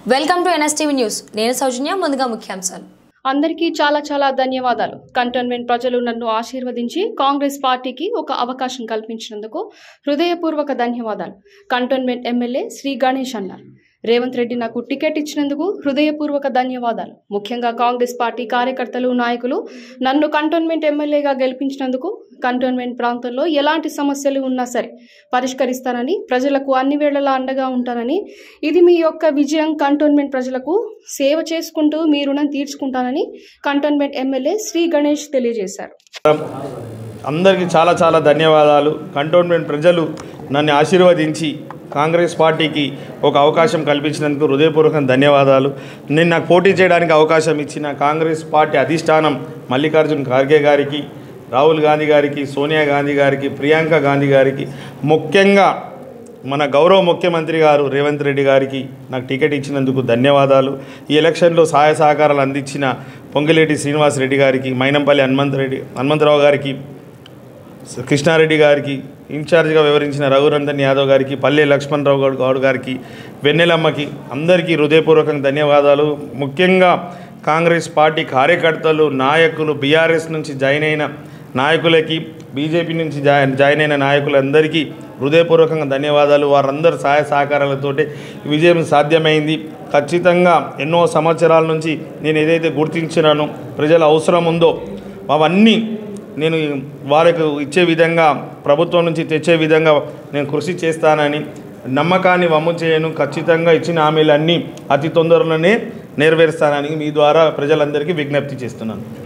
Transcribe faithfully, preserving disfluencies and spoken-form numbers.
Welcome to NSTV news. నేను సౌజన్య. ముందుగా ముఖ్యాంశాలు. అందరికీ చాలా చాలా ధన్యవాదాలు. కంటోన్మెంట్ ప్రజలు నన్ను ఆశీర్వదించి కాంగ్రెస్ పార్టీకి ఒక అవకాశం కల్పించినందుకు హృదయపూర్వక ధన్యవాదాలు. కంటోన్మెంట్ ఎమ్మెల్యే శ్రీ గణేష్ అన్నారు. రేవంత్ రెడ్డి నాకు టికెట్ ఇచ్చినందుకు హృదయపూర్వక ధన్యవాదాలు. ముఖ్యంగా కాంగ్రెస్ పార్టీ కార్యకర్తలు, నాయకులు నన్ను కంటోన్మెంట్ ఎమ్మెల్యేగా గెలిపించినందుకు కంటోన్మెంట్ ప్రాంతంలో ఎలాంటి సమస్యలు ఉన్నా సరే పరిష్కరిస్తానని, ప్రజలకు అన్ని వేళలా అండగా ఉంటానని, ఇది మీ యొక్క విజయం, కంటోన్మెంట్ ప్రజలకు సేవ చేసుకుంటూ మీ రుణం తీర్చుకుంటానని కంటోన్మెంట్ ఎమ్మెల్యే శ్రీ గణేష్ తెలియజేశారు. అందరికీ చాలా చాలా ధన్యవాదాలు. కంటోన్మెంట్ ప్రజలు నన్ను ఆశీర్వదించి కాంగ్రెస్ పార్టీకి ఒక అవకాశం కల్పించినందుకు హృదయపూర్వక ధన్యవాదాలు. నేను నాకు పోటీ చేయడానికి అవకాశం ఇచ్చిన కాంగ్రెస్ పార్టీ అధిష్టానం మల్లికార్జున్ ఖార్గే గారికి, రాహుల్ గాంధీ గారికి, సోనియా గాంధీ గారికి, ప్రియాంక గాంధీ గారికి, ముఖ్యంగా మన గౌరవ ముఖ్యమంత్రి గారు రేవంత్ రెడ్డి గారికి నాకు టికెట్ ఇచ్చినందుకు ధన్యవాదాలు. ఈ ఎలక్షన్లో సహాయ సహకారాలు అందించిన పొంగిలేటి శ్రీనివాస్ రెడ్డి గారికి, మైనంపల్లి హనుమంత్ రెడ్డి హనుమంతరావు గారికి, కృష్ణారెడ్డి గారికి, ఇన్ఛార్జిగా వివరించిన రఘునందన్ యాదవ్ గారికి, పల్లె లక్ష్మణరావు గౌడ్ గారికి, వెన్నెలమ్మకి అందరికీ హృదయపూర్వకంగా ధన్యవాదాలు. ముఖ్యంగా కాంగ్రెస్ పార్టీ కార్యకర్తలు, నాయకులు, బీఆర్ఎస్ నుంచి జాయిన్ అయిన నాయకులకి, బీజేపీ నుంచి జాయిన్ అయిన నాయకులందరికీ హృదయపూర్వకంగా ధన్యవాదాలు. వారందరూ సహాయ సహకారాలతోటి విజయం సాధ్యమైంది. ఖచ్చితంగా ఎన్నో సంవత్సరాల నుంచి నేను ఏదైతే గుర్తించినానో, ప్రజల అవసరం ఉందో అవన్నీ నేను వారికి ఇచ్చే విధంగా, ప్రభుత్వం నుంచి తెచ్చే విధంగా నేను కృషి చేస్తానని, నమ్మకాన్ని వమ్ము చేయను. ఖచ్చితంగా ఇచ్చిన హామీలన్నీ అతి తొందరలోనే నెరవేరుస్తానని మీ ద్వారా ప్రజలందరికీ విజ్ఞప్తి చేస్తున్నాను.